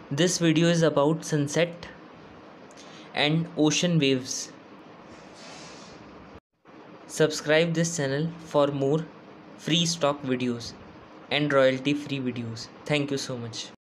This video is about sunset and ocean waves. Subscribe this channel for more free stock videos and royalty free videos. Thank you so much.